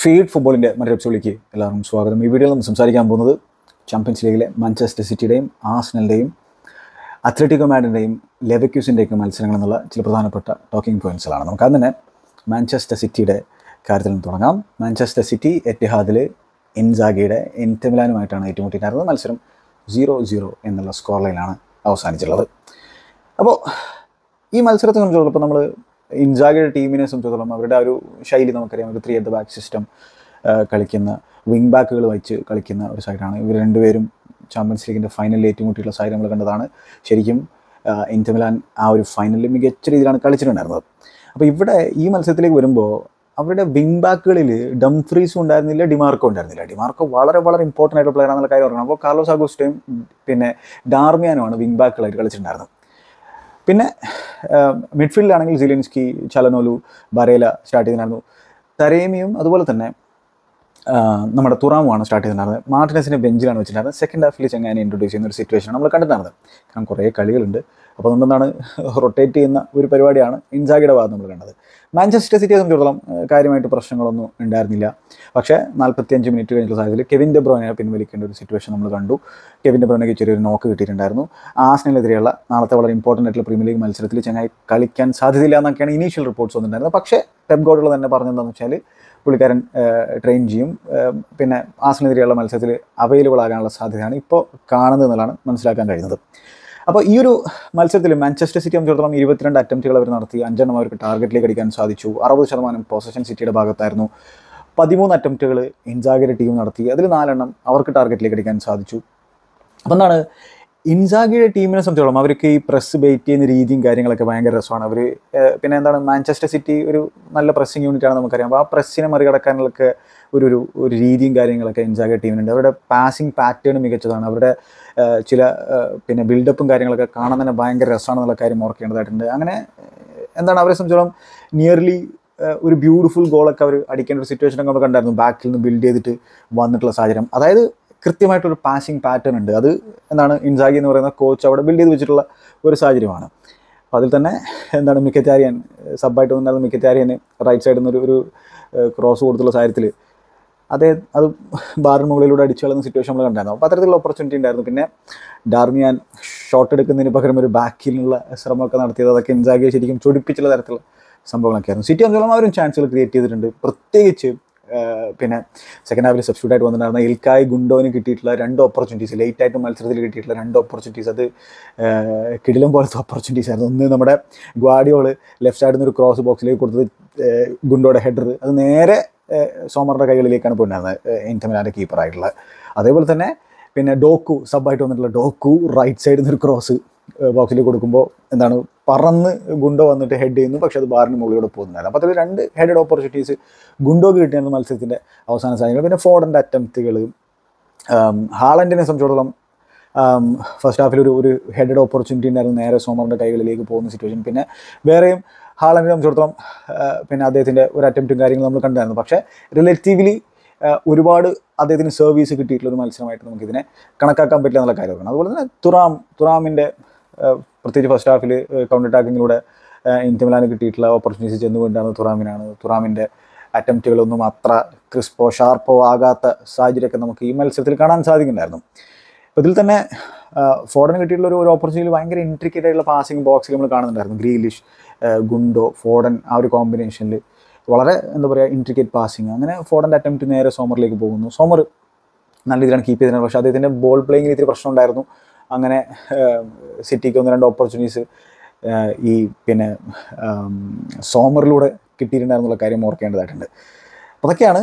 Feed ഫുട്ബോളിൻ്റെ മറ്റൊരു എപ്പിസോഡിലേക്ക് എല്ലാവർക്കും സ്വാഗതം. ഈ വീഡിയോയിൽ നമ്മൾ സംസാരിക്കാൻ പോകുന്നത് ചാമ്പ്യൻസ് ലീഗിലെ മാഞ്ചസ്റ്റർ സിറ്റിയുടെയും ആഴ്സണലിൻ്റെയും അത്ലറ്റിക്കോ മാഡ്രിഡിൻ്റെയും ലെവർക്യൂസൻ്റെയൊക്കെ മത്സരങ്ങൾ എന്നുള്ള ചില പ്രധാനപ്പെട്ട ടോക്കിംഗ് പോയിൻറ്റ്സുകളാണ്. നമുക്കത് തന്നെ മാഞ്ചസ്റ്റർ സിറ്റിയുടെ കാര്യത്തിൽ നിന്ന് തുടങ്ങാം. മാഞ്ചസ്റ്റർ സിറ്റി എറ്റിഹാദിൽ ഇൻസാഗിയുടെ ഇന്റർ മിലാനുമായിട്ടാണ് ഏറ്റുമുട്ടിയിട്ടുണ്ടായിരുന്നത്. മത്സരം 0-0 എന്നുള്ള സ്കോർ ലൈനാണ് അവസാനിച്ചിട്ടുള്ളത്. അപ്പോൾ ഈ മത്സരത്തെ സംബന്ധിച്ചിടത്തോളം ഇപ്പോൾ നമ്മൾ ഇൻസാഗിയുടെ ടീമിനെ സംബന്ധിച്ചിടത്തോളം അവരുടെ ഒരു ശൈലി നമുക്കറിയാം. ഒരു 3 at the back സിസ്റ്റം കളിക്കുന്ന വിങ് ബാക്കുകൾ വെച്ച് കളിക്കുന്ന ഒരു സൈഡാണ്. ഇവർ രണ്ടുപേരും ചാമ്പ്യൻസ് ലീഗിൻ്റെ ഫൈനലിൽ ഏറ്റുമുട്ടിയുള്ള സൈഡ് നമ്മൾ കണ്ടതാണ്. ശരിക്കും ഇന്റർ മിലാൻ ആ ഒരു ഫൈനലിൽ മികച്ച രീതിയിലാണ് കളിച്ചിട്ടുണ്ടായിരുന്നത്. അപ്പോൾ ഇവിടെ ഈ മത്സരത്തിലേക്ക് വരുമ്പോൾ അവരുടെ വിങ് ബാക്കുകളിൽ ഡംഫ്രീസും ഉണ്ടായിരുന്നില്ല, ഡിമാർക്കോ ഉണ്ടായിരുന്നില്ല. ഡിമാർക്കോ വളരെ വളരെ ഇമ്പോർട്ടൻ്റ് ആയിട്ടുള്ള പ്ലെയർ ആണെന്നുള്ള കാര്യം ഓർക്കണം. അപ്പോൾ കാർലോസ് ആഗോസ്റ്റോയും പിന്നെ ഡാർമിയാനുമാണ് വിങ് ബാക്കുകളായിട്ട് കളിച്ചിട്ടുണ്ടായിരുന്നത്. പിന്നെ മിഡ്ഫീൽഡിലാണെങ്കിൽ സിലിൻസ്കി, ചലനോലു, ബരേല സ്റ്റാർട്ട് ചെയ്തിട്ടുണ്ടായിരുന്നു. തരേമിയും അതുപോലെ തന്നെ നമ്മുടെ തുറാമുമാണ് സ്റ്റാർട്ട് ചെയ്തിട്ടുണ്ടായിരുന്നത്. മാർട്ടിനസിനെ ബെഞ്ചിലാണ് വെച്ചിട്ടുണ്ടായിരുന്നത്. സെക്കൻഡ് ഹാഫിൽ ചെങ്ങനെ ഇൻട്രൊഡ്യൂസ് ചെയ്യുന്ന ഒരു സിറ്റുവേഷനാണ് നമ്മൾ കണ്ടിട്ടുണ്ടായിരുന്നത്. കാരണം കുറേ കളികളുണ്ട്, അപ്പോൾ അതുകൊണ്ടാണ് റൊട്ടേറ്റ് ചെയ്യുന്ന ഒരു പരിപാടിയാണ് ഇൻസാഗിയുടെ ഭാഗത്ത് നമ്മൾ കണ്ടത്. മാഞ്ചസ്റ്റർ സിറ്റിയെ സംബന്ധിച്ചിടത്തോളം കാര്യമായിട്ട് പ്രശ്നങ്ങളൊന്നും ഉണ്ടായിരുന്നില്ല. പക്ഷേ 45 മിനിറ്റ് കഴിഞ്ഞുള്ള സാഹചര്യത്തിൽ കെവിൻ ഡെ ബ്രൂയ്നെ പിൻവലിക്കേണ്ട ഒരു സിറ്റുവേഷൻ നമ്മൾ കണ്ടു. കെവിൻ ഡെ ബ്രൂയ്നയ്ക്ക് ചെറിയൊരു നോക്ക് കിട്ടിയിട്ടുണ്ടായിരുന്നു. ആഴ്സണലിനെതിരെയുള്ള നാളത്തെ വളരെ ഇമ്പോർട്ടൻ്റ് ആയിട്ടുള്ള പ്രീമിയർ ലീഗ് മത്സരത്തിൽ ചങ്ങായി കളിക്കാൻ സാധ്യതയില്ല എന്നൊക്കെയാണ് ഇനീഷ്യൽ റിപ്പോർട്ട്സ് വന്നിട്ടുണ്ടായിരുന്നത്. പക്ഷേ പെപ് ഗാർഡിയോള തന്നെ പറഞ്ഞതെന്താണെന്ന് വെച്ചാൽ പുള്ളിക്കാരൻ ട്രെയിൻ ചെയ്യും. പിന്നെ ആഴ്സണലിനെതിരെയുള്ള മത്സരത്തിൽ അവൈലബിൾ ആകാനുള്ള സാധ്യതയാണ് ഇപ്പോൾ കാണുന്നത് എന്നുള്ളതാണ് മനസ്സിലാക്കാൻ കഴിയുന്നത്. അപ്പോൾ ഈ ഒരു മത്സരത്തിൽ മാഞ്ചസ്റ്റർ സിറ്റി സംബന്ധിച്ചിടത്തോളം 22 അറ്റംപ്റ്റുകൾ അവർ നടത്തി. 5 അവർക്ക് ടാർഗറ്റിലേക്ക് അടിക്കാൻ സാധിച്ചു. 60% പൊസഷൻ സിറ്റിയുടെ ഭാഗത്തായിരുന്നു. 13 അറ്റംപ്റ്റുകൾ ഇൻസാഗിയുടെ ടീം നടത്തി. അതിൽ 4 അവർക്ക് ടാർഗറ്റിലേക്ക് അടിക്കാൻ സാധിച്ചു. അപ്പോൾ എന്താണ് ഇൻസാഗിയുടെ ടീമിനെ സംബന്ധിച്ചിടത്തോളം അവർക്ക് ഈ പ്രസ് ബെയിറ്റ് ചെയ്യുന്ന രീതിയും കാര്യങ്ങളൊക്കെ ഭയങ്കര രസമാണ്. അവർ പിന്നെ എന്താണ് മാഞ്ചസ്റ്റർ സിറ്റി ഒരു നല്ല പ്രസ്സിങ് യൂണിറ്റാണ് നമുക്കറിയാം. അപ്പോൾ ആ പ്രസ്സിനെ മറികടക്കാനൊക്കെ ഒരു രീതിയും കാര്യങ്ങളൊക്കെ ഇൻസാഗിയുടെ ടീമിനുണ്ട്. അവരുടെ പാസിങ് പാറ്റേൺ മികച്ചതാണ്. അവരുടെ ചില പിന്നെ ബിൽഡപ്പും കാര്യങ്ങളൊക്കെ കാണാൻ തന്നെ ഭയങ്കര രസമാണെന്നുള്ള കാര്യം ഓർക്കേണ്ടതായിട്ടുണ്ട്. അങ്ങനെ എന്താണ് അവരെ സംബന്ധിച്ചിടത്തോളം നിയർലി ഒരു ബ്യൂട്ടിഫുൾ ഗോളൊക്കെ അവർ അടിക്കേണ്ട ഒരു സിറ്റുവേഷനൊക്കെ നമ്മൾ കണ്ടായിരുന്നു. ബാക്കിൽ നിന്ന് ബിൽഡ് ചെയ്തിട്ട് വന്നിട്ടുള്ള സാഹചര്യം, അതായത് കൃത്യമായിട്ടൊരു പാസിങ് പാറ്റേൺ ഉണ്ട്. അത് എന്താണ് ഇൻസാഗി എന്ന് പറയുന്ന കോച്ച് അവിടെ ബിൽഡ് ചെയ്ത് വെച്ചിട്ടുള്ള ഒരു സാഹചര്യമാണ്. അപ്പോൾ അതിൽ തന്നെ എന്താണ് മിക്കറ്റാരിയൻ സബ്ബായിട്ട് വന്നിട്ടുണ്ടായിരുന്ന മിക്കറ്റാരിയന് റൈറ്റ് സൈഡിൽ നിന്ന് ഒരു ക്രോസ് കൊടുത്തുള്ള സാഹചര്യത്തിൽ അത് ബാറിന് മുകളിലൂടെ അടിച്ചു കളയുന്ന സിറ്റുവേഷൻ നമ്മൾ കണ്ടായിരുന്നു. അപ്പോൾ അത്തരത്തിലുള്ള ഓപ്പർച്യൂണിറ്റി ഉണ്ടായിരുന്നു. പിന്നെ ഡാർമിയാൻ ഷോട്ട് എടുക്കുന്നതിന് പകരം ഒരു ബാക്കിലുള്ള ശ്രമമൊക്കെ നടത്തിയത് അതൊക്കെ ഇൻസാഗിയെ ശരിക്കും ചൊടിപ്പിച്ചുള്ള തരത്തിലുള്ള സംഭവങ്ങളൊക്കെ ആയിരുന്നു. സിറ്റി സംബന്ധിച്ചോളം അവരും ചാൻസുകൾ ക്രിയേറ്റ് ചെയ്തിട്ടുണ്ട്. പ്രത്യേകിച്ച് പിന്നെ സെക്കൻഡ് ഹാഫിൽ സബ്സ്റ്റിറ്റ്യൂട്ട് ആയിട്ട് വന്നിട്ടുണ്ടായിരുന്ന ഇൽക്കായ് ഗുണ്ടോന് കിട്ടിയിട്ടുള്ള 2 ഓപ്പർച്യൂണിറ്റീസ്, ലേറ്റായിട്ട് മത്സരത്തിൽ കിട്ടിയിട്ടുള്ള 2 ഓപ്പർച്യൂണിറ്റീസ്, അത് കിടിലം പോലത്തെ ഓപ്പർച്യൂണിറ്റീസ് ആയിരുന്നു. ഒന്ന് നമ്മുടെ ഗ്വാഡിയോള് ലെഫ്റ്റ് സൈഡിൽ നിന്ന് ഒരു ക്രോസ് ബോക്സിലേക്ക് കൊടുത്തത് ഗുണ്ടോയുടെ ഹെഡർ, അത് നേരെ സോമറിൻ്റെ കൈകളിലേക്കാണ് പോയിട്ടുണ്ടായിരുന്നത്, ഇന്റർ മിലാൻ്റെ കീപ്പറായിട്ടുള്ളത്. അതേപോലെ തന്നെ പിന്നെ ഡോക്കു സബ്ബായിട്ട് വന്നിട്ടുള്ള ഡോക്കു റൈറ്റ് സൈഡിൽ നിന്ന് ഒരു ക്രോസ് ബോക്സിലേക്ക് കൊടുക്കുമ്പോൾ എന്താണ് പറന്ന് ഗുണ്ടോ വന്നിട്ട് ഹെഡ് ചെയ്യുന്നു. പക്ഷേ അത് ബാറിന് മുകളിലൂടെ പോകുന്നുണ്ടായിരുന്നു. അപ്പോൾ അതിൽ 2 ഹെഡഡ് ഓപ്പർച്യൂണിറ്റീസ് ഗുണ്ടോക്ക് കിട്ടിയായിരുന്നു മത്സരത്തിൻ്റെ അവസാന സാഹചര്യങ്ങൾ. പിന്നെ ഫോർഡൻ്റെ അറ്റംപ്റ്റുകൾ, ഹാളൻഡിനെ സംബന്ധിച്ചിടത്തോളം ഫസ്റ്റ് ഹാഫിൽ ഒരു ഹെഡഡ് ഓപ്പർച്യൂണിറ്റി ഉണ്ടായിരുന്നു, നേരെ സോമറിൻ്റെ കൈകളിലേക്ക് പോകുന്ന സിറ്റുവേഷൻ. പിന്നെ വേറെയും ഹാളൻഡിനെ സംബന്ധിച്ചിടത്തോളം പിന്നെ അദ്ദേഹത്തിൻ്റെ ഒരു അറ്റംപ്റ്റും കാര്യങ്ങളും നമ്മൾ കണ്ടായിരുന്നു. പക്ഷേ റിലേറ്റീവ്ലി ഒരുപാട് അദ്ദേഹത്തിന് സർവീസ് കിട്ടിയിട്ടുള്ളൊരു മത്സരമായിട്ട് നമുക്കിതിനെ കണക്കാക്കാൻ പറ്റില്ല എന്നുള്ള കാര്യമാണ്. അതുപോലെ തന്നെ തുറാമിൻ്റെ പ്രത്യേകിച്ച് ഫസ്റ്റ് ഹാഫിൽ കൗണ്ടർ അറ്റാക്കിങ്ങിലൂടെ ഇന്റർ മിലാന് കിട്ടിയിട്ടുള്ള ഓപ്പർച്യൂണിറ്റീസ് ചെന്നുകൊണ്ടാണ് തുറാമിൻ്റെ അറ്റംപ്റ്റുകളൊന്നും അത്ര ക്രിസ്പോ ഷാർപ്പോ ആകാത്ത സാഹചര്യമൊക്കെ നമുക്ക് ഈ മത്സരത്തിൽ കാണാൻ സാധിക്കുന്നുണ്ടായിരുന്നു. അപ്പോൾ ഇതിൽ തന്നെ ഫോർഡന് കിട്ടിയിട്ടുള്ള ഒരു ഓപ്പർച്യൂണിറ്റി ഭയങ്കര ഇൻട്രിക്കേറ്റ് ആയിട്ടുള്ള പാസിങ് ബോക്സിൽ നമ്മൾ കാണുന്നുണ്ടായിരുന്നു. ഗ്രീലിഷ്, ഗുണ്ടോ, ഫോർഡൻ ആ ഒരു കോമ്പിനേഷനിൽ വളരെ എന്താ പറയുക ഇൻട്രിക്കേറ്റ് പാസിങ്. അങ്ങനെ ഫോർഡൻ്റെ അറ്റംപ്റ്റ് നേരെ സോമറിലേക്ക് പോകുന്നു. സോമർ നല്ല രീതിയിലാണ് കീപ്പ് ചെയ്തിരുന്നത്. പക്ഷേ അദ്ദേഹത്തിൻ്റെ ബോൾ പ്ലേയിങ്ങിൽ ഇത്തിരി പ്രശ്നം ഉണ്ടായിരുന്നു. അങ്ങനെ സിറ്റിക്ക് 1-2 ഓപ്പർച്യൂണിറ്റീസ് ഈ പിന്നെ സോമറിലൂടെ കിട്ടിയിട്ടുണ്ടായിരുന്നുള്ള കാര്യം ഓർക്കേണ്ടതായിട്ടുണ്ട്. അപ്പോൾ അതൊക്കെയാണ്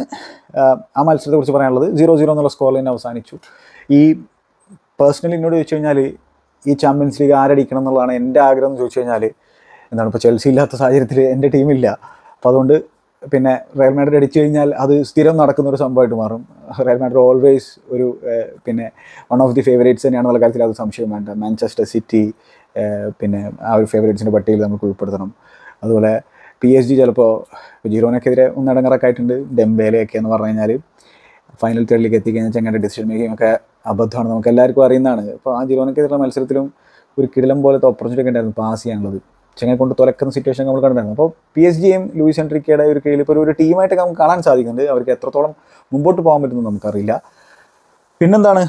ആ മത്സരത്തെക്കുറിച്ച് പറയാനുള്ളത്. 0-0 എന്നുള്ള സ്കോർ ലൈൻ അവസാനിച്ചു. ഈ പേഴ്സണലി എന്നോട് ചോദിച്ചു കഴിഞ്ഞാൽ ഈ ചാമ്പ്യൻസ് ലീഗ് ആരടിക്കണം എന്നുള്ളതാണ് എൻ്റെ ആഗ്രഹം എന്ന് ചോദിച്ചു കഴിഞ്ഞാൽ എന്താണ്, ഇപ്പോൾ ചെൽസി ഇല്ലാത്ത സാഹചര്യത്തിൽ എൻ്റെ ടീമില്ല. അപ്പോൾ അതുകൊണ്ട് പിന്നെ റയൽ മാഡ്രിഡ് അടിച്ചു കഴിഞ്ഞാൽ അത് സ്ഥിരം നടക്കുന്ന ഒരു സംഭവമായിട്ട് മാറും. റയൽ മാഡ്രിഡ് ഓൾവേസ് ഒരു പിന്നെ വൺ ഓഫ് ദി ഫേവറേറ്റ്സ് തന്നെയാണെന്നുള്ള കാര്യത്തിൽ അത് സംശയം വേണ്ട. മാഞ്ചസ്റ്റർ സിറ്റി പിന്നെ ആ ഒരു ഫേവറേറ്റ്സിൻ്റെ പട്ടികയിൽ നമുക്ക് ഉൾപ്പെടുത്തണം. അതുപോലെ PSG ചിലപ്പോൾ ജിറോനക്കെതിരെ ഒന്നടങ്ങറൊക്കെ ആയിട്ടുണ്ട്. ഡെംബേലയൊക്കെ എന്ന് പറഞ്ഞു കഴിഞ്ഞാൽ ഫൈനൽ തേർഡിലേക്ക് എത്തിക്കഴിഞ്ഞാൽ ചങ്ങയുടെ ഡിസിഷൻ മേക്കിംഗ് ഒക്കെ അബദ്ധമാണ്, നമുക്ക് എല്ലാവർക്കും അറിയുന്നതാണ്. അപ്പോൾ ആ ജിറോനക്കെതിരെ മത്സരത്തിലും ഒരു കിടിലം പോലത്തെ ഓപ്പർച്യൂണിറ്റി ഒക്കെ ഉണ്ടായിരുന്നു പാസ് ചെയ്യാനുള്ളത്. ചെങ്ങനെ കൊണ്ട് തുലക്കുന്ന സിറ്റുവേഷൻ നമ്മൾ കണ്ടിട്ടുണ്ടായിരുന്നു. അപ്പോൾ PSG-യും ലൂയിസ് എൻറിക്കയുടെ ഒരു കീഴിൽ ഇപ്പോൾ ഒരു ടീമായിട്ട് നമുക്ക് കാണാൻ സാധിക്കുന്നുണ്ട്. അവർക്ക് എത്രത്തോളം മുമ്പോട്ട് പോകാൻ പറ്റുമെന്ന് നമുക്കറിയില്ല. പിന്നെന്താണ്,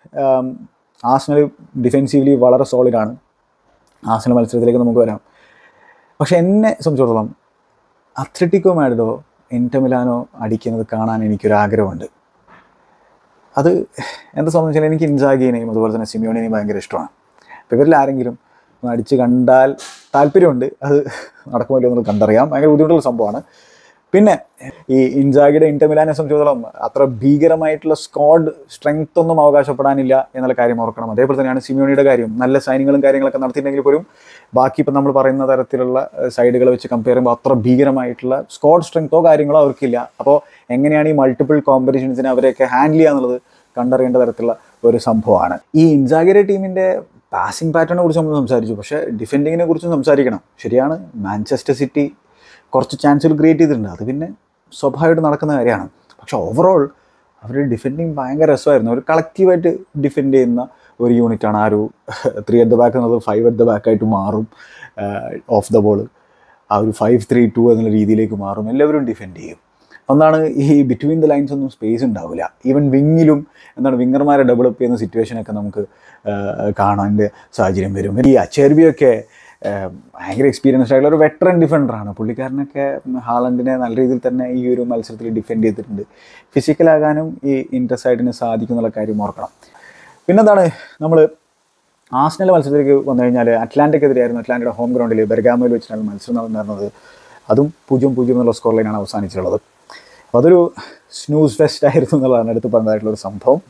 ആർസണൽ ഡിഫെൻസീവ്ലി വളരെ സോളിഡാണ്. ആർസണൽ മത്സരത്തിലേക്ക് നമുക്ക് വരാം. പക്ഷെ എന്നെ സംബന്ധിച്ചിടത്തോളം അത്ലറ്റിക്കോ മാഡ്രിഡോ ഇന്റർ മിലാനോ അടിക്കുന്നത് കാണാൻ എനിക്കൊരാഗ്രഹമുണ്ട്. അത് എന്താ സംബന്ധിച്ചാൽ എനിക്ക് ഇൻസാഗിനെയും അതുപോലെ തന്നെ സിമിയോണിനെയും ഭയങ്കര ഇഷ്ടമാണ്. അപ്പോൾ ഇവരിൽ ആരെങ്കിലും അടിച്ച് കണ്ടാൽ താല്പര്യമുണ്ട്. അത് നടക്കുമല്ലോ എന്നുള്ളത് കണ്ടറിയാം. ഭയങ്കര ബുദ്ധിമുട്ടുള്ള സംഭവമാണ്. പിന്നെ ഈ ഇൻസാഗിയുടെ ഇന്റർ മിലാനെ സംബന്ധിച്ചിടത്തോളം അത്ര ഭീകരമായിട്ടുള്ള സ്ക്വാഡ് സ്ട്രെങ്ത് ഒന്നും അവകാശപ്പെടാനില്ല എന്നുള്ള കാര്യം ഓർക്കണം. അതേപോലെ തന്നെയാണ് സിമിയോണിയുടെ കാര്യം. നല്ല സൈനിങ്ങളും കാര്യങ്ങളൊക്കെ നടത്തിയിട്ടുണ്ടെങ്കിൽ പോലും ബാക്കി ഇപ്പം നമ്മൾ പറയുന്ന തരത്തിലുള്ള സൈഡുകൾ വെച്ച് കമ്പയർ ചെയ്യുമ്പോൾ അത്ര ഭീകരമായിട്ടുള്ള സ്ക്വാഡ് സ്ട്രെങ്തോ കാര്യങ്ങളോ അവർക്കില്ല. അപ്പോൾ എങ്ങനെയാണ് ഈ മൾട്ടിപ്പിൾ കോമ്പറ്റീഷൻസിനെ അവരെയൊക്കെ ഹാൻഡിൽ ചെയ്യുക എന്നുള്ളത് കണ്ടറിയേണ്ട തരത്തിലുള്ള ഒരു സംഭവമാണ്. ഈ ഇൻസാഗിയുടെ ടീമിൻ്റെ പാസിംഗ് പാറ്റേണിനെ കുറിച്ച് നമ്മൾ സംസാരിച്ചു. പക്ഷേ ഡിഫെൻഡിങ്ങിനെ കുറിച്ചും സംസാരിക്കണം. ശരിയാണ്, മാഞ്ചസ്റ്റർ സിറ്റി കുറച്ച് ചാൻസുകൾ ക്രിയേറ്റ് ചെയ്തിട്ടുണ്ട്. അത് പിന്നെ സ്വാഭാവികമായിട്ട് നടക്കുന്ന കാര്യമാണ്. പക്ഷേ ഓവറോൾ അവരുടെ ഡിഫെൻഡിങ് ഭയങ്കര രസമായിരുന്നു. ഒരു കളക്റ്റീവായിട്ട് ഡിഫെൻഡ് ചെയ്യുന്ന ഒരു യൂണിറ്റാണ്. ആ ഒരു 3 at the back എന്നുള്ളത് 5 at the back ആയിട്ട് മാറും. ഓഫ് ദ ബോൾ ആ ഒരു 5-3-2 എന്നുള്ള രീതിയിലേക്ക് മാറും. എല്ലാവരും ഡിഫെൻഡ് ചെയ്യും. ഒന്നാണ് ഈ ബിറ്റ്വീൻ ദ ലൈൻസ് ഒന്നും സ്പേസ് ഉണ്ടാവില്ല. ഈവൻ വിങ്ങിലും വിങ്ങർമാരെ ഡെവലപ്പ് ചെയ്യുന്ന സിറ്റുവേഷനൊക്കെ നമുക്ക് കാണാൻ്റെ സാഹചര്യം വരും. ഈ അച്ചേർബിയൊക്കെ ഭയങ്കര എക്സ്പീരിയൻസ്ഡ് ആയിട്ടുള്ള ഒരു വെറ്ററൻ ഡിഫൻഡറാണ്. പുള്ളിക്കാരനൊക്കെ ഹാലൻഡിനെ നല്ല രീതിയിൽ തന്നെ ഈ ഒരു മത്സരത്തിൽ ഡിഫെൻഡ് ചെയ്തിട്ടുണ്ട്. ഫിസിക്കലാകാനും ഈ ഇന്റർസൈഡിന് സാധിക്കും എന്നുള്ള കാര്യം ഓർക്കണം. പിന്നെന്താണ്, നമ്മൾ ആർസണൽ മത്സരത്തിലേക്ക് വന്നു കഴിഞ്ഞാൽ അറ്റ്ലാന്റയ്ക്കെതിരെയായിരുന്നു. അറ്റ്ലാന്റയുടെ ഹോം ഗ്രൗണ്ടിൽ ബെർഗാമോയിൽ വെച്ചിട്ടാണ് മത്സരം നടന്നത്. അതും 0-0 എന്നുള്ള സ്കോർ ലൈനാണ് അവസാനിച്ചിട്ടുള്ളത്. അപ്പോൾ അതൊരു സ്നൂസ് ഫെസ്റ്റ് ആയിരുന്നു എന്നുള്ളതാണ് എടുത്ത് പറഞ്ഞതായിട്ടുള്ളൊരു സംഭവം.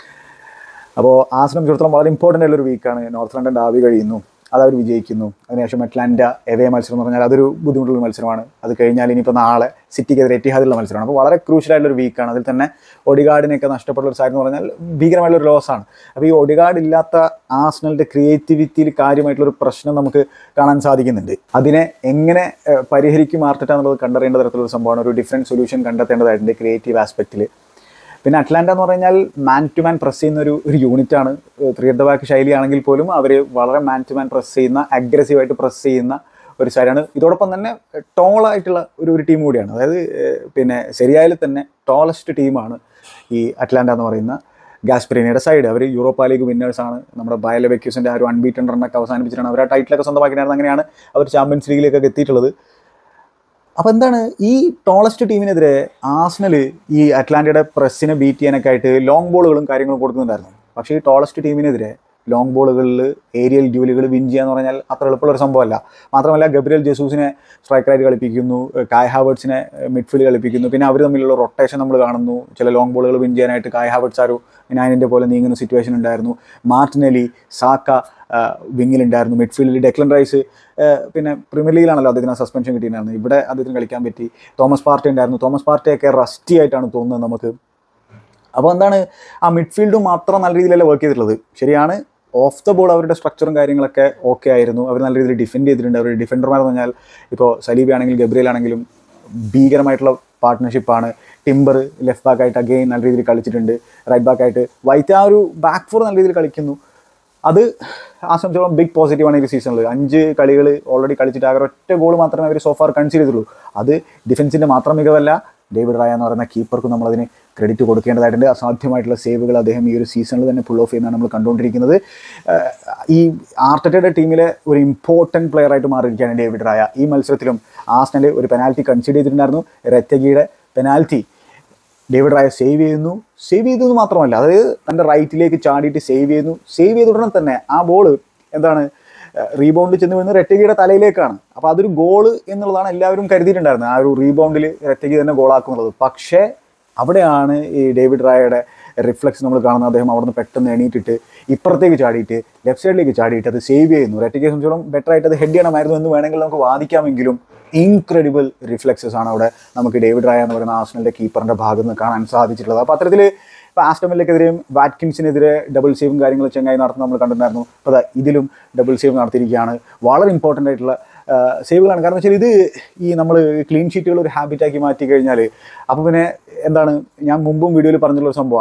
അപ്പോൾ ആർസണൽ സംബന്ധിച്ചിടത്തോളം വളരെ ഇമ്പോർട്ടൻ്റ് ആയിട്ടുള്ളൊരു വീക്കാണ്. നോർത്ത് ലണ്ടൻ ഡാർബി കഴിയുന്നു, അതവർ വിജയിക്കുന്നു. അതിനുശേഷം അറ്റ്ലാന്റ എവേ മത്സരം എന്ന് പറഞ്ഞാൽ അതൊരു ബുദ്ധിമുട്ടുള്ള മത്സരമാണ്. അത് കഴിഞ്ഞാൽ ഇനിയിപ്പോൾ നാളെ സിറ്റിക്കെതിരെ എറ്റിഹാദിലുള്ള മത്സരമാണ്. അപ്പോൾ വളരെ ക്രൂഷ്യലായിട്ടുള്ളൊരു വീക്കാണ്. അതിൽ തന്നെ ഒഡിഗാർഡിനെയൊക്കെ നഷ്ടപ്പെട്ടൊരു സാഹചര്യം എന്ന് പറഞ്ഞാൽ ഭീകരമായിട്ടുള്ളൊരു ലോസാണ്. അപ്പോൾ ഈ ഒഡിഗാർഡ് ഇല്ലാത്ത ആർസണലിൻ്റെ ക്രിയേറ്റിവിറ്റിയിൽ കാര്യമായിട്ടുള്ളൊരു പ്രശ്നം നമുക്ക് കാണാൻ സാധിക്കുന്നുണ്ട്. അതിനെ എങ്ങനെ പരിഹരിക്കും ആർട്ടറ്റ എന്നുള്ളത് കണ്ടറിയേണ്ട തരത്തിലുള്ള സംഭവമാണ്. ഒരു ഡിഫറെൻറ്റ് സൊല്യൂഷൻ കണ്ടെത്തേണ്ടതായിട്ടുണ്ട് ക്രിയേറ്റീവ് ആസ്പെക്റ്റിൽ. പിന്നെ അറ്റ്ലാന്റ എന്ന് പറഞ്ഞാൽ മാൻ ടു മാൻ പ്രസ് ചെയ്യുന്ന ഒരു യൂണിറ്റാണ്. 3 at the back ശൈലിയാണെങ്കിൽ പോലും അവർ വളരെ മാൻ ടു മാൻ പ്രസ് ചെയ്യുന്ന, അഗ്രസീവായിട്ട് പ്രസ് ചെയ്യുന്ന ഒരു സൈഡാണ്. ഇതോടൊപ്പം തന്നെ ടോളായിട്ടുള്ള ഒരു ടീം കൂടിയാണ്. അതായത് പിന്നെ ശരിയായാലും തന്നെ ടോളസ്റ്റ് ടീമാണ് ഈ അറ്റ്ലാന്റ എന്ന് പറയുന്ന ഗാസ്പെരീനയുടെ സൈഡ്. അവർ യൂറോപ്പ ലീഗ് വിന്നേഴ്സാണ്. നമ്മുടെ ബയർ ലെവർക്യൂസൻ്റെ ആ ഒരു അൺബീറ്റൺ റണ്ണൊക്കെ അവസാനിപ്പിച്ചിട്ടാണ് അവർ ആ ടൈറ്റിലൊക്കെ സ്വന്തമാക്കിയിരുന്നത്. അങ്ങനെയാണ് അവർ ചാമ്പ്യൻസ് ലീഗിലേക്കൊക്കെ എത്തിയിട്ടുള്ളത്. അപ്പോൾ എന്താണ്, ഈ ടോളസ്റ്റ് ടീമിനെതിരെ ആർസണൽ ഈ അറ്റ്ലാന്റയുടെ പ്രസ്സിനെ ബീറ്റ് ചെയ്യാനൊക്കെ ആയിട്ട് ലോങ് ബോളുകളും കാര്യങ്ങളും കൊടുക്കുന്നുണ്ടായിരുന്നു. പക്ഷേ ഈ ടോളസ്റ്റ് ടീമിനെതിരെ ലോങ് ബോളുകളിൽ ഏരിയൽ ഡ്യൂലുകൾ വിൻ ചെയ്യുക എന്ന് പറഞ്ഞാൽ അത്ര എളുപ്പമുള്ളൊരു സംഭവമല്ല. മാത്രമല്ല ഗബ്രിയൽ ജെസൂസിനെ സ്ട്രൈക്കറായിട്ട് കളിപ്പിക്കുന്നു, കായ് ഹാവേർട്സിനെ മിഡ്ഫീൽഡ് കളിപ്പിക്കുന്നു. പിന്നെ അവർ തമ്മിലുള്ള റൊട്ടേഷൻ നമ്മൾ കാണുന്നു. ചില ലോങ് ബോളുകൾ വിൻ ചെയ്യാനായിട്ട് കായ് ഹാവേർട്സ് ആ ഒരു 9 പോലെ നീങ്ങുന്ന സിറ്റുവേഷൻ ഉണ്ടായിരുന്നു. മാർട്ടിനെലി, സാക്ക വിങ്ങിലുണ്ടായിരുന്നു. മിഡ്ഫീൽഡിൽ ഡെക്ലൻ റൈസ്, പിന്നെ പ്രീമിയർ ലീഗിലാണല്ലോ അദ്ദേഹത്തിന് സസ്പെൻഷൻ കിട്ടിയിട്ടുണ്ടായിരുന്നു. ഇവിടെ അദ്ദേഹത്തിന് കളിക്കാൻ പറ്റി. തോമസ് പാർട്ടി ഉണ്ടായിരുന്നു. തോമസ് പാർട്ടിയൊക്കെ റസ്റ്റി ആയിട്ടാണ് തോന്നുന്നത് നമുക്ക്. അപ്പോൾ എന്താണ്, ആ മിഡ്ഫീൽഡും മാത്രം നല്ല രീതിയിലല്ല വർക്ക് ചെയ്തിട്ടുള്ളത്. ശരിയാണ്, ഓഫ് ദ ബോൾ അവരുടെ സ്ട്രക്ചറും കാര്യങ്ങളൊക്കെ ഓക്കെ ആയിരുന്നു. അവർ നല്ല രീതിയിൽ ഡിഫെൻഡ് ചെയ്തിട്ടുണ്ട്. അവർ ഡിഫൻഡർമാരെന്ന് പറഞ്ഞാൽ ഇപ്പോൾ സലീബി ആണെങ്കിലും ഗബ്രിയൽ ആണെങ്കിലും ഭീകരമായിട്ടുള്ള പാർട്ട്ണർഷിപ്പാണ്. ടിംബർ ലെഫ്റ്റ് ബാക്കായിട്ട് അഗെയിൻ നല്ല രീതിയിൽ കളിച്ചിട്ടുണ്ട്. റൈറ്റ് ബാക്കായിട്ട് വൈറ്റ് ആ ഒരു ബാക്ക് ഫോർ നല്ല രീതിയിൽ കളിക്കുന്നു. അത് ആ സംബന്ധിച്ചോളം ബിഗ് പോസിറ്റീവാണ് ഈ സീസണിൽ. 5 കളികൾ ഓൾറെഡി കളിച്ചിട്ട് ആകെ ഒറ്റ ഗോൾ മാത്രമേ അവർ സോഫാർ കൺസീഡ് ചെയ്തിട്ടുള്ളൂ. അത് ഡിഫൻസിൻ്റെ മാത്രം മികവല്ല, ഡേവിഡ് റായ എന്ന് പറയുന്ന കീപ്പർക്കും നമ്മളതിന് ക്രെഡിറ്റ് കൊടുക്കേണ്ടതായിട്ടുണ്ട്. അസാധ്യമായിട്ടുള്ള സേവുകൾ അദ്ദേഹം ഈ ഒരു സീസണിൽ തന്നെ പുൾ ഓഫ് ചെയ്യുന്നതാണ് നമ്മൾ കണ്ടുകൊണ്ടിരിക്കുന്നത്. ഈ ആർട്ടറ്റയുടെ ടീമിലെ ഒരു ഇമ്പോർട്ടൻറ്റ് പ്ലെയറായിട്ട് മാറിയിരിക്കുകയാണ് ഡേവിഡ് റായ. ഈ മത്സരത്തിലും ആർസണൽ ഒരു പെനാൽറ്റി കൺസീഡ് ചെയ്തിട്ടുണ്ടായിരുന്നു. റെറ്റഗിയുടെ പെനാൽറ്റി ഡേവിഡ് റായ സേവ് ചെയ്തു എന്ന് മാത്രമല്ല, അതായത് തൻ്റെ റൈറ്റിലേക്ക് ചാടിയിട്ട് സേവ് ചെയ്ത ഉടനെ തന്നെ ആ ബോൾ റീബൗണ്ട് ചെന്ന് വീഴുന്ന റെറ്റഗിയുടെ തലയിലേക്കാണ്. അപ്പോൾ അതൊരു ഗോള് എന്നുള്ളതാണ് എല്ലാവരും കരുതിയിട്ടുണ്ടായിരുന്നത്. ആ ഒരു റീബൗണ്ടിൽ റെറ്റഗി തന്നെ ഗോളാക്കുന്നുള്ളത്. പക്ഷേ അവിടെയാണ് ഈ ഡേവിഡ് റായയുടെ റിഫ്ലക്സ് നമ്മൾ കാണുന്നത്. അദ്ദേഹം അവിടെ നിന്ന് പെട്ടെന്ന് എണീറ്റിട്ട് ഇപ്പുറത്തേക്ക് ചാടിയിട്ട് ലെഫ്റ്റ് സൈഡിലേക്ക് ചാടിയിട്ട് അത് സേവ് ചെയ്യുന്നു. റെറ്റഗിയെ സംബന്ധിച്ചോളം ബെറ്റർ ആയിട്ട് അത് ഹെഡ് ചെയ്യണമായിരുന്നു എന്ന് വേണമെങ്കിൽ നമുക്ക് വാദിക്കാമെങ്കിലും ഇൻക്രെഡിബിൾ റിഫ്ലെക്സസ് ആണ് അവിടെ നമുക്ക് ഡേവിഡ് റായ എന്ന് പറയുന്ന ആർസണലിൻ്റെ കീപ്പറിൻ്റെ ഭാഗത്ത് നിന്ന് കാണാൻ സാധിച്ചിട്ടുള്ളത്. അപ്പോൾ അത്തരത്തിൽ ഇപ്പോൾ ആസ്റ്റൺ വില്ലയ്ക്കെതിരെയും വാറ്റ്കിൻസിനെതിരെ ഡബിൾ സേവും കാര്യങ്ങളും ചെങ്ങായി നടത്തുന്ന നമ്മൾ കണ്ടിട്ടുണ്ടായിരുന്നു. അപ്പോൾ ഇതിലും ഡബിൾ സേവ് നടത്തിയിരിക്കുകയാണ്. വളരെ ഇമ്പോർട്ടൻ്റ് ആയിട്ടുള്ള സേവുകളാണ്. കാരണം വെച്ചാൽ ഇത് ഈ നമ്മൾ ക്ലീൻ ഷീറ്റുകൾ ഒരു ഹാബിറ്റാക്കി മാറ്റി കഴിഞ്ഞാൽ അപ്പോൾ പിന്നെ എന്താണ്, ഞാൻ മുമ്പും വീഡിയോയിൽ പറഞ്ഞിട്ടുള്ളൊരു സംഭവമാണ്.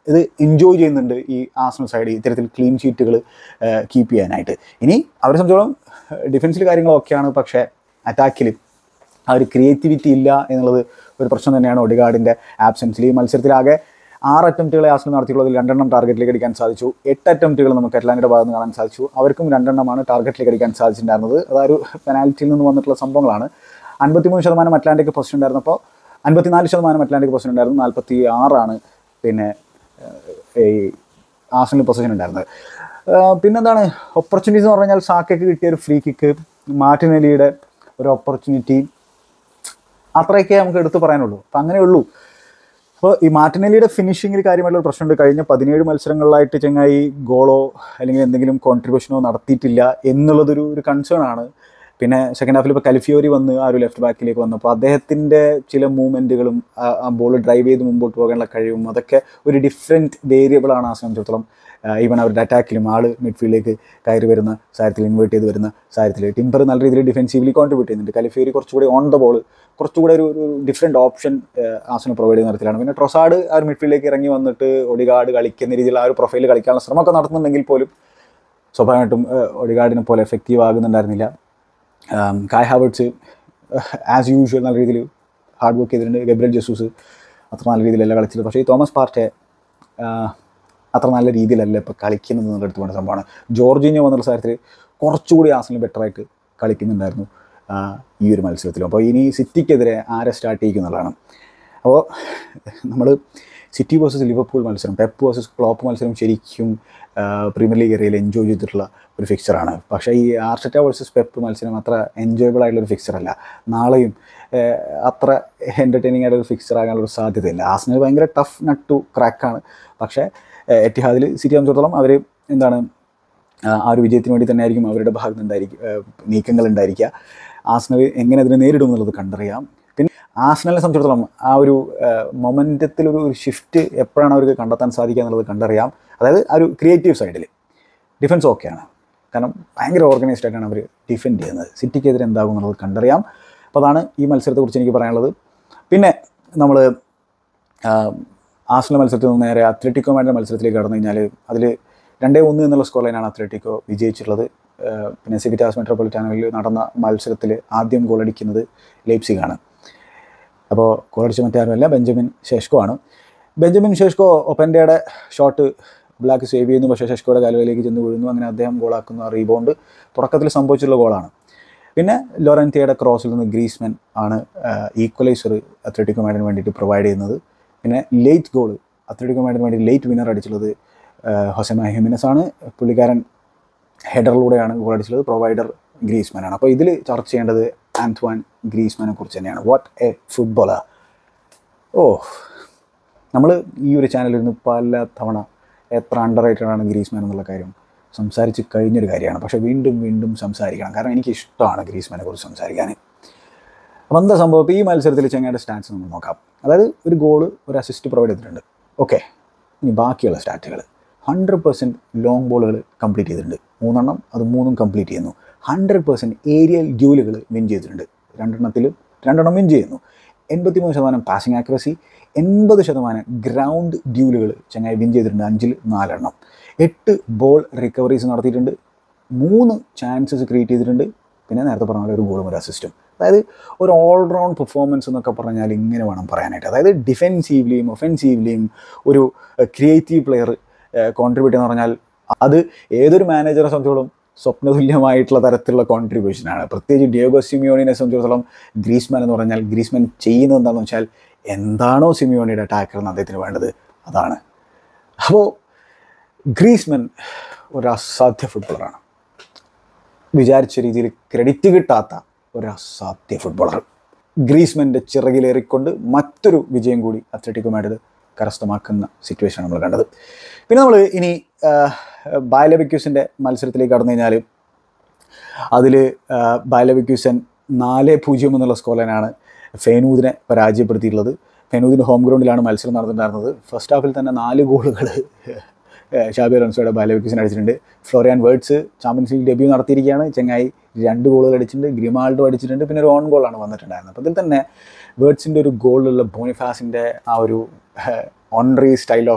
ഇത് എൻജോയ് ചെയ്യുന്നുണ്ട് ഈ ആർസണൽ സൈഡ് ഇത്തരത്തിൽ ക്ലീൻ ഷീറ്റുകൾ കീപ്പ് ചെയ്യാനായിട്ട്. ഇനി അവരെ സംബന്ധിച്ചോളം ഡിഫൻസിൽ കാര്യങ്ങളൊക്കെയാണ്, പക്ഷേ അറ്റാക്കിൽ ആ ഒരു ക്രിയേറ്റിവിറ്റി ഇല്ല എന്നുള്ളത് ഒരു പ്രശ്നം തന്നെയാണ് ഒഡിഗാർഡിൻ്റെ ആബ്സെൻസിൽ. ഈ മത്സരത്തിലാകെ 6 അറ്റംപ്റ്റുകളെ ആർസണൽ നടത്തിയുള്ളതിൽ 2 ടാർഗറ്റിലേക്ക് അടിക്കാൻ സാധിച്ചു. 8 അറ്റംപ്റ്റുകൾ നമുക്ക് അറ്റ്ലാന്റയുടെ ഭാഗത്ത് നിന്ന് കാണാൻ സാധിച്ചു. അവർക്കും 2 ടാർഗറ്റിലേക്ക് അടിക്കാൻ സാധിച്ചിട്ടുണ്ടായിരുന്നത്. അതൊരു പെനാൽറ്റിയിൽ നിന്ന് വന്നിട്ടുള്ള സംഭവങ്ങളാണ്. 53% അറ്റ്ലാന്റിക് പൊസിഷൻ ഉണ്ടായിരുന്നപ്പോൾ 54% അറ്റ്ലാന്റിക് പൊസിഷൻ ഉണ്ടായിരുന്നു. 46 പിന്നെ ഈ ആർസണൽ പൊസിഷൻ ഉണ്ടായിരുന്നത്. പിന്നെന്താണ് ഓപ്പർച്യൂണിറ്റീസ് എന്ന് പറഞ്ഞാൽ സാക്കയ്ക്ക് കിട്ടിയ ഒരു ഫ്രീ കിക്ക്, മാർട്ടിനെല്ലിയുടെ ഒരു ഓപ്പർച്യൂണിറ്റി, അത്രയൊക്കെ നമുക്ക് എടുത്തു പറയാനുള്ളൂ. അപ്പം അങ്ങനെയുള്ളൂ. അപ്പോൾ ഈ മാർട്ടിനെല്ലിയുടെ ഫിനിഷിങ്ങിൽ കാര്യമായിട്ടുള്ള പ്രശ്നമുണ്ട്. കഴിഞ്ഞ 17 മത്സരങ്ങളിലായിട്ട് ചങ്ങായി ഗോളോ അല്ലെങ്കിൽ എന്തെങ്കിലും കോൺട്രിബ്യൂഷനോ നടത്തിയിട്ടില്ല എന്നുള്ളതൊരു കൺസേൺ ആണ്. പിന്നെ സെക്കൻഡ് ഹാഫിൽ ഇപ്പോൾ കലിഫിയോരി വന്ന് ആ ഒരു ലെഫ്റ്റ് ബാക്കിലേക്ക് വന്നപ്പോൾ അദ്ദേഹത്തിൻ്റെ ചില മൂവ്മെൻറ്റുകളും ആ ബോൾ ഡ്രൈവ് ചെയ്ത് മുമ്പോട്ട് പോകാനുള്ള കഴിവും അതൊക്കെ ഒരു ഡിഫറെൻറ്റ് വേരിയബിളാണ് ആ സംബന്ധിച്ചിടത്തോളം. ഈവൻ അവരുടെ അറ്റാക്കിലും ആൾ മിഡ്ഫീൽഡിലേക്ക് കയറി വരുന്ന സാഹചര്യത്തിൽ, ഇൻവേർട്ട് ചെയ്ത് വരുന്ന സാഹചര്യത്തിൽ ടിംബർ നല്ല രീതിയിൽ ഡിഫെൻസീവ്ലി കോൺട്രിബ്യൂട്ട് ചെയ്യുന്നുണ്ട്. കലിഫിയോരി കുറച്ചുകൂടി ഓൺ ദ ബോൾ കുറച്ചുകൂടെ ഒരു ഡിഫറെൻറ്റ് ഓപ്ഷൻ ആർസണൽ പ്രൊവൈഡ് ചെയ്യുന്ന തരത്തിലാണ്. പിന്നെ ട്രൊസാർഡ് ആ ഒരു മിഡ്ഫീൽഡിലേക്ക് ഇറങ്ങി വന്നിട്ട് ഒഡിഗാർഡ് കളിക്കുന്ന രീതിയിൽ ആ ഒരു പ്രൊഫൈൽ കളിക്കാനുള്ള ശ്രമമൊക്കെ നടത്തുന്നുണ്ടെങ്കിൽ പോലും സ്വാഭാവികമായിട്ടും ഒഡിഗാർഡിനെ പോലെ effective ആകുന്നുണ്ടായിരുന്നില്ല. Kai Havertz as usual നല്ല രീതിയിൽ ഹാർഡ് വർക്ക് ചെയ്തിട്ടുണ്ട്. ഗബ്രിയൽ ജെസൂസ് അത്ര നല്ല രീതിയിലല്ല കളിച്ചത്. പക്ഷേ ഈ തോമസ് പാർട്ടെ അത്ര നല്ല രീതിയിലല്ല ഇപ്പോൾ കളിക്കുന്നത് എന്നുള്ള എടുത്തു പോകേണ്ട സംഭവമാണ്. ജോർജിഞ്ഞോ വന്നുള്ള സാഹചര്യത്തിൽ കുറച്ചുകൂടി ആർസണൽ ബെറ്ററായിട്ട് കളിക്കുന്നുണ്ടായിരുന്നു ഈ ഒരു മത്സരത്തിലും. അപ്പോൾ ഇനി സിറ്റിക്കെതിരെ ആരെ സ്റ്റാർട്ട് ചെയ്യുന്നതാണ്. അപ്പോൾ നമ്മൾ സിറ്റി വേഴ്സസ് ലിവർപൂൾ മത്സരം, പെപ്പ് വേഴ്സസ് ക്ലോപ്പ് മത്സരം ശരിക്കും പ്രീമിയർ ലീഗ് ഏരിയയിൽ എൻജോയ് ചെയ്തിട്ടുള്ള ഒരു ഫിക്സറാണ്. പക്ഷേ ഈ ആർട്ടറ്റ വേഴ്സസ് പെപ്പ് മത്സരം അത്ര എൻജോയബിൾ ആയിട്ടുള്ളൊരു ഫിക്സറല്ല. നാളെയും അത്ര എൻ്റർടൈനിങ് ആയിട്ടൊരു ഫിക്സർ ആകാനുള്ളൊരു സാധ്യതയില്ല. ആർസണൽ ഭയങ്കര ടഫ് നട്ട് ടു ക്രാക്കാണ്. പക്ഷേ എറ്റിഹാദിൽ സിറ്റി സംബന്ധിച്ചിടത്തോളം അവർ എന്താണ് ആ ഒരു വിജയത്തിന് വേണ്ടി തന്നെ ആയിരിക്കും അവരുടെ ഭാഗത്ത് നിന്നുണ്ടായിരിക്കും നീക്കങ്ങൾ ഉണ്ടായിരിക്കുക. ആർസണൽ എങ്ങനെ അതിനെ നേരിടും എന്നുള്ളത് കണ്ടറിയാം. പിന്നെ ആർസണലിനെ സംബന്ധിച്ചിടത്തോളം ആ ഒരു മൊമെൻറ്റത്തിലൊരു ഷിഫ്റ്റ് എപ്പോഴാണ് അവർക്ക് കണ്ടെത്താൻ സാധിക്കുക എന്നുള്ളത് കണ്ടറിയാം. അതായത് ആ ഒരു ക്രിയേറ്റീവ് സൈഡിൽ ഡിഫൻസ് ഓക്കെയാണ്, കാരണം ഭയങ്കര ഓർഗനൈസ്ഡ് ആയിട്ടാണ് അവർ ഡിഫെൻഡ് ചെയ്യുന്നത്. സിറ്റിക്കെതിരെ എന്താകും എന്നുള്ളത് കണ്ടറിയാം. അപ്പോൾ അതാണ് ഈ മത്സരത്തെക്കുറിച്ച് എനിക്ക് പറയാനുള്ളത്. പിന്നെ നമ്മൾ ആർസണൽ മത്സരത്തിൽ നിന്ന് നേരെ അത്ലറ്റിക്കോ മാഡ്രിഡ് മത്സരത്തിലേക്ക് കടന്നു കഴിഞ്ഞാൽ അതിൽ 2-1 എന്നുള്ള സ്കോർ ലൈനാണ് അത്ലറ്റിക്കോ വിജയിച്ചിട്ടുള്ളത്. പിന്നെ സിവിറ്റാസ് മെട്രോപൊളിറ്റാനോയിൽ നടന്ന മത്സരത്തിൽ ആദ്യം ഗോളടിക്കുന്നത് ലൈപ്സിഗാണ്. അപ്പോൾ ഗോളടിച്ച മറ്റാരുമല്ല, ബെഞ്ചമിൻ ഷെഷ്കോ ആണ്. ബെഞ്ചമിൻ ഷെഷ്കോ ഒപ്പൻഡയുടെ ഷോട്ട് ബ്ലാക്ക് സേവ് ചെയ്യുന്നു, പക്ഷേ ഷെഷ്കോയുടെ കാലുകളിലേക്ക് ചെന്ന് വീഴുന്നു. അങ്ങനെ അദ്ദേഹം ഗോളാക്കുന്ന റീബൗണ്ട് തുടക്കത്തിൽ സംഭവിച്ചിട്ടുള്ള ഗോളാണ്. പിന്നെ ലോറൻറ്റിയയുടെ ക്രോസിൽ നിന്ന് ഗ്രീസ്മാൻ ആണ് ഈക്വലൈസർ അത്ലറ്റിക്കോ മാഡ്രിഡിന് വേണ്ടിയിട്ട് പ്രൊവൈഡ് ചെയ്യുന്നത്. പിന്നെ ലേറ്റ് ഗോൾ അത്ലറ്റിക്കോ മാഡ്രിഡിന് വേണ്ടി ലേറ്റ് വിന്നർ അടിച്ചുള്ളത് ഹൊസെ ഹിമിനസ് ആണ്. പുള്ളിക്കാരൻ ഹെഡറിലൂടെയാണ് ഗോൾ അടിച്ചുള്ളത്. പ്രൊവൈഡർ ഗ്രീസ്മാനാണ്. അപ്പോൾ ഇതിൽ ചർച്ച ചെയ്യേണ്ടത് ആന്റ്വാൻ ഗ്രീസ്മാനെ കുറിച്ച് തന്നെയാണ്. What a footballer! നമ്മൾ ഈ ഒരു ചാനലിൽ നിന്ന് പല തവണ എത്ര അണ്ടർ റേറ്റഡ് ആണ് ഗ്രീസ്മാൻ എന്നുള്ള കാര്യം സംസാരിച്ച് കഴിഞ്ഞൊരു കാര്യമാണ്. പക്ഷേ വീണ്ടും വീണ്ടും സംസാരിക്കണം, കാരണം എനിക്കിഷ്ടമാണ് ഗ്രീസ്മാനെ കുറിച്ച് സംസാരിക്കാൻ. അപ്പോൾ എന്താ സംഭവം? ഇപ്പോൾ ഈ മത്സരത്തിൽ ചെങ്ങയുടെ സ്റ്റാറ്റ്സ് നമ്മൾ നോക്കാം. അതായത് ഒരു ഗോള്, ഒരു അസിസ്റ്റ് പ്രൊവൈഡ് ചെയ്തിട്ടുണ്ട്. ഓക്കെ, ഇനി ബാക്കിയുള്ള സ്റ്റാറ്റുകൾ 100% ലോങ് ബോളുകൾ കംപ്ലീറ്റ് ചെയ്തിട്ടുണ്ട്. 3 എണ്ണം, അത് 3ഉം കംപ്ലീറ്റ് ചെയ്യുന്നു. 100% ഏരിയൽ ഡ്യൂലുകൾ വിൻ ചെയ്തിട്ടുണ്ട്. 2 വിൻ ചെയ്യുന്നു. 83% പാസിംഗ് ആക്യുറസി, 80% ഗ്രൗണ്ട് ഡ്യൂലുകൾ ചങ്ങായി വിൻ ചെയ്തിട്ടുണ്ട്. 5-ൽ 4 എണ്ണം. 8 ബോൾ റിക്കവറീസ് നടത്തിയിട്ടുണ്ട്. 3 ചാൻസസ് ക്രിയേറ്റ് ചെയ്തിട്ടുണ്ട്. പിന്നെ നേരത്തെ പറഞ്ഞ പോലെ ഒരു ഗോളും ഒരു അസിസ്റ്റും. അതായത് ഒരു ഓൾറൗണ്ട് പെർഫോമൻസ് എന്നൊക്കെ പറഞ്ഞാൽ ഇങ്ങനെ വേണം പറയാനായിട്ട്. അതായത് ഡിഫെൻസീവ്ലിയും ഒഫെൻസീവ്ലിയും ഒരു ക്രിയേറ്റീവ് പ്ലെയർ കോൺട്രിബ്യൂട്ട് എന്ന് പറഞ്ഞാൽ അത് ഏതൊരു മാനേജറെ സംബന്ധിച്ചോളം സ്വപ്നതുല്യമായിട്ടുള്ള തരത്തിലുള്ള കോൺട്രിബ്യൂഷനാണ്. പ്രത്യേകിച്ച് ഡിയോഗോ സിമിയോണിനെ സംബന്ധിച്ചിടത്തോളം ഗ്രീസ്മാൻ എന്ന് പറഞ്ഞാൽ ഗ്രീസ്മാൻ ചെയ്യുന്നത് എന്താണെന്ന് വെച്ചാൽ എന്താണോ സിമിയോണിയുടെ ടാക്കർ അദ്ദേഹത്തിന് വേണ്ടത് അതാണ്. അപ്പോൾ ഗ്രീസ്മാൻ ഒരു അസാധ്യ ഫുട്ബോളറാണ്. വിചാരിച്ച രീതിയിൽ ക്രെഡിറ്റ് കിട്ടാത്ത ഒരു അസാധ്യ ഫുട്ബോളർ. ഗ്രീസ്മാൻ്റെ ചിറകിലേറിക്കൊണ്ട് മറ്റൊരു വിജയം കൂടി അത്ലറ്റിക്കോ മാഡ്രിഡ് കരസ്ഥമാക്കുന്ന സിറ്റുവേഷനാണ് നമ്മൾ കണ്ടത്. പിന്നെ നമ്മൾ ഇനി ബായർ ലെവർകൂസൻ്റെ മത്സരത്തിലേക്ക് കടന്നു കഴിഞ്ഞാൽ അതിൽ ബായർ ലെവർകൂസൻ 4-0 എന്നുള്ള സ്കോർ ലൈനാണ് ഫെയ്നൂദിനെ പരാജയപ്പെടുത്തിയിട്ടുള്ളത്. ഫെയ്നൂദിൻ്റെ ഹോം ഗ്രൗണ്ടിലാണ് മത്സരം നടന്നിട്ടുണ്ടായിരുന്നത്. ഫസ്റ്റ് ഹാഫിൽ തന്നെ 4 ഗോളുകൾ ഷാബി അലോൺസോയുടെ ബായർ ലെവർകൂസൻ അടിച്ചിട്ടുണ്ട്. Florian Wirtz Champions League debut നടത്തിയിരിക്കുകയാണ്. ചെങ്ങായി 2 ഗോളുകൾ അടിച്ചിട്ടുണ്ട്. ഗ്രിമാൾഡോ അടിച്ചിട്ടുണ്ട്. പിന്നെ ഒരു ഓൺ ഗോളാണ് വന്നിട്ടുണ്ടായിരുന്നത്. അപ്പോൾ ഇതിൽ തന്നെ വേർഡ്സിൻ്റെ ഒരു ഗോളിലുള്ള ബോണിഫാസിൻ്റെ ആ ഒരു ഓൺറി സ്റ്റൈൽ ഓഫ്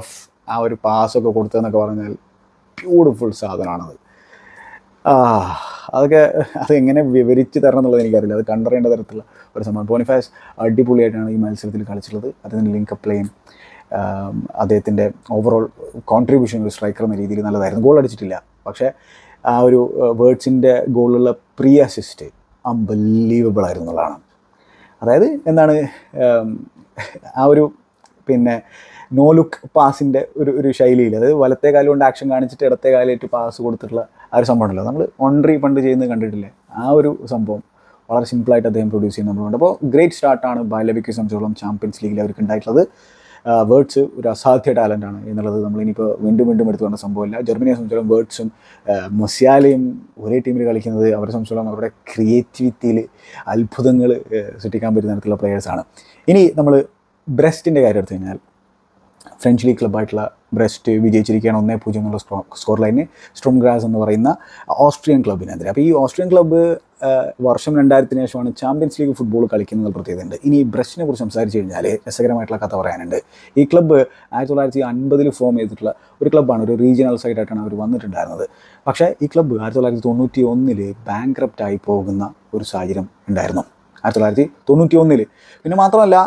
ആ ഒരു പാസ്സൊക്കെ കൊടുത്തതെന്നൊക്കെ പറഞ്ഞാൽ ബ്യൂട്ടിഫുൾ സാധനമാണത്. അതൊക്കെ അതെങ്ങനെ വിവരിച്ച് തരണം എന്നുള്ളത് എനിക്കറിയില്ല. അത് കണ്ടറിയേണ്ട തരത്തിലുള്ള ഒരു സംഭവം. ബോണിഫാസ് അടിപൊളിയായിട്ടാണ് ഈ മത്സരത്തിൽ കളിച്ചിട്ടുള്ളത്. അതിന് ലിങ്ക് പ്ലേയും അദ്ദേഹത്തിൻ്റെ ഓവറോൾ കോൺട്രിബ്യൂഷൻ ഒരു സ്ട്രൈക്കർ എന്ന രീതിയിൽ നല്ലതായിരുന്നു. ഗോൾ അടിച്ചിട്ടില്ല, പക്ഷേ ആ ഒരു വേർഡ്സിൻ്റെ ഗോളിലുള്ള പ്രീ അസിസ്റ്റ് അൺബിലീവബിൾ ആയിരുന്നു എന്നുള്ളതാണ്. അതായത് എന്താണ്, ആ ഒരു പിന്നെ നോ ലുക്ക് പാസിൻ്റെ ഒരു ശൈലിയിൽ, അതായത് വലത്തെ കാലം കൊണ്ട് ആക്ഷൻ കാണിച്ചിട്ട് ഇടത്തെ കാലിലേക്ക് പാസ് കൊടുത്തിട്ടുള്ള ആ ഒരു സംഭവം ഉണ്ടല്ലോ, നമ്മൾ ഓൺട്രി പണ്ട് ചെയ്യുന്നത് കണ്ടിട്ടില്ലേ, ആ ഒരു സംഭവം വളരെ സിമ്പിളായിട്ട് അദ്ദേഹം പ്രൊഡ്യൂസ് ചെയ്യുന്ന നമ്മളുണ്ട്. അപ്പോൾ ഗ്രേറ്റ് സ്റ്റാർട്ടാണ് ബായർ ലെവർകുസനെ സംബന്ധിച്ചോളം ചാമ്പ്യൻസ് ലീഗിൽ അവർക്ക് ഉണ്ടായിട്ടുള്ളത്. വേർഡ്സ് ഒരു അസാധ്യ ടാലൻ്റാണ് എന്നുള്ളത് നമ്മൾ ഇനിയിപ്പോൾ വീണ്ടും എടുത്തു കൊണ്ട സംഭവമില്ല. ജർമ്മനിയെ സംബന്ധിച്ചോളം വേർഡ്സും മൊസിയാലയും ഒരേ ടീമിൽ കളിക്കുന്നത് അവരെ സംബന്ധിച്ചോളം അവരുടെ ക്രിയേറ്റിവിറ്റിയിൽ അത്ഭുതങ്ങൾ സൃഷ്ടിക്കാൻ പറ്റുന്ന തരത്തിലുള്ള പ്ലെയേഴ്സാണ്. ഇനി നമ്മൾ ബ്രെസ്റ്റിൻ്റെ കാര്യം എടുത്തു കഴിഞ്ഞാൽ, ഫ്രഞ്ച് ലീഗ് ക്ലബ്ബായിട്ടുള്ള ബ്രെസ്റ്റ് വിജയിച്ചിരിക്കുകയാണ് 1-0 എന്നുള്ള സ്കോർ ലൈന് സ്ട്രോം ഗ്രാസ് എന്ന് പറയുന്ന ഓസ്ട്രിയൻ ക്ലബിനെതിരെ. അപ്പോൾ ഈ ഓസ്ട്രിയൻ ക്ലബ്ബ് വർഷം 2000-ന് ശേഷമാണ് ചാമ്പ്യൻസ് ലീഗ് ഫുട്ബോൾ കളിക്കുന്നത് പ്രത്യേകതയുണ്ട്. ഇനി ബ്രെസ്റ്റിനെ കുറിച്ച് സംസാരിച്ച് കഴിഞ്ഞാൽ രസകരമായിട്ടുള്ള കഥ പറയാനുണ്ട്. ഈ ക്ലബ്ബ് 1950 ഫോം ചെയ്തിട്ടുള്ള ഒരു ക്ലബ്ബാണ്. ഒരു റീജിയണൽ സൈഡായിട്ടാണ് അവർ വന്നിട്ടുണ്ടായിരുന്നത്. പക്ഷേ ഈ ക്ലബ്ബ് 1991 ബാങ്ക്രപ്റ്റായി പോകുന്ന ഒരു സാഹചര്യം ഉണ്ടായിരുന്നു 1991. പിന്നെ മാത്രമല്ല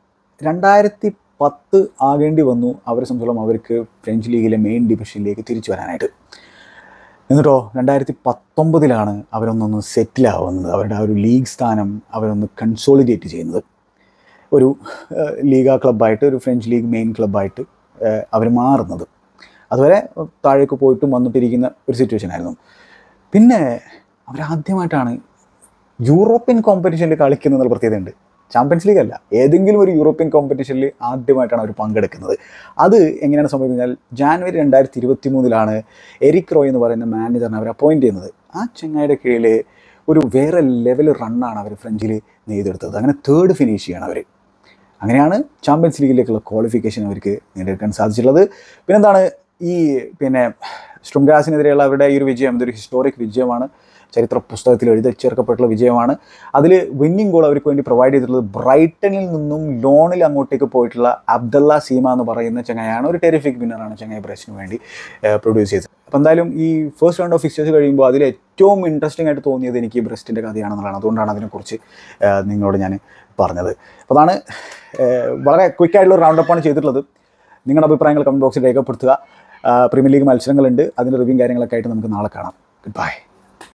2010 ആകേണ്ടി വന്നു അവരെ സംബന്ധിച്ചോളം അവർക്ക് ഫ്രഞ്ച് ലീഗിലെ മെയിൻ ഡിവിഷനിലേക്ക് തിരിച്ചു വരാനായിട്ട്. എന്നിട്ടോ 2019 അവരൊന്നൊന്ന് സെറ്റിലാവുന്നത്, അവരുടെ ആ ഒരു ലീഗ് സ്ഥാനം അവരൊന്ന് കൺസോളിഡേറ്റ് ചെയ്യുന്നത്. ഒരു ലീഗ ക്ലബ്ബായിട്ട്, ഒരു ഫ്രഞ്ച് ലീഗ് മെയിൻ ക്ലബ്ബായിട്ട് അവർ മാറുന്നത്. അതുവരെ താഴേക്ക് പോയിട്ടും വന്നിട്ടിരിക്കുന്ന ഒരു സിറ്റുവേഷൻ ആയിരുന്നു. പിന്നെ അവരാദ്യമായിട്ടാണ് യൂറോപ്യൻ കോമ്പറ്റീഷനിൽ കളിക്കുന്നതിനുള്ള പ്രത്യേകതയുണ്ട്. ചാമ്പ്യൻസ് ലീഗ് അല്ല, ഏതെങ്കിലും ഒരു യൂറോപ്യൻ കോമ്പറ്റീഷനിൽ ആദ്യമായിട്ടാണ് അവർ പങ്കെടുക്കുന്നത്. അത് എങ്ങനെയാണ് സംഭവിക്കുന്നത്? ജാനുവരി 2023 എരിക് റോയ് എന്ന് പറയുന്ന മാനേജറിനെ അവർ അപ്പോയിൻറ്റ് ചെയ്യുന്നത്. ആ ചെങ്ങായിയുടെ കീഴിൽ ഒരു വേറെ ലെവൽ റണ്ണാണ് അവർ ഫ്രഞ്ചിൽ നെയ്തെടുത്തത്. അങ്ങനെ 3rd ഫിനിഷ് ചെയ്യണം അവർ. അങ്ങനെയാണ് ചാമ്പ്യൻസ് ലീഗിലേക്കുള്ള ക്വാളിഫിക്കേഷൻ അവർക്ക് നേടിയെടുക്കാൻ സാധിച്ചിട്ടുള്ളത്. പിന്നെന്താണ്, ഈ സ്ട്രോം ഗ്രാസിനെതിരെയുള്ള അവരുടെ ഈ ഒരു വിജയം, ഇതൊരു ഹിസ്റ്റോറിക് വിജയമാണ്, ചരിത്ര പുസ്തകത്തിൽ എഴുതി ചേർക്കപ്പെട്ടുള്ള വിജയമാണ്. അതിൽ വിന്നിംഗ് ഗോൾ അവർക്ക് വേണ്ടി പ്രൊവൈഡ് ചെയ്തിട്ടുള്ളത് ബ്രൈറ്റണിൽ നിന്നും ലോണിൽ അങ്ങോട്ടേക്ക് പോയിട്ടുള്ള അബ്ദുള്ള സീമ എന്ന് പറയുന്ന ചങ്ങായാണ്. ഒരു ടെറിഫിക് വിന്നറാണ് ചങ്ങായി ബ്രെസ്റ്റിന് വേണ്ടി പ്രൊഡ്യൂസ് ചെയ്തത്. അപ്പോൾ എന്തായാലും ഈ ഫസ്റ്റ് റൗണ്ട് ഓഫ് ഫിക്സേഴ്സ് കഴിയുമ്പോൾ അതിൽ ഏറ്റവും ഇൻട്രസ്റ്റിംഗ് ആയിട്ട് തോന്നിയത് എനിക്ക് ബ്രെസ്റ്റിൻ്റെ കഥയാണെന്നുള്ളതാണ്. അതുകൊണ്ടാണ് അതിനെക്കുറിച്ച് നിങ്ങളോട് ഞാൻ പറഞ്ഞത്. അപ്പോൾ അതാണ് വളരെ ക്വിക്കായിട്ടുള്ള റൗണ്ട് അപ്പാണ് ചെയ്തിട്ടുള്ളത്. നിങ്ങളുടെ അഭിപ്രായങ്ങൾ കമൻറ്റ് ബോക്സിൽ രേഖപ്പെടുത്തുക. പ്രീമിയർ ലീഗ് മത്സരങ്ങളുണ്ട്, അതിൻ്റെ റിവ്യൂ കാര്യങ്ങളൊക്കെ ആയിട്ട് നമുക്ക് നാളെ കാണാം. Good by.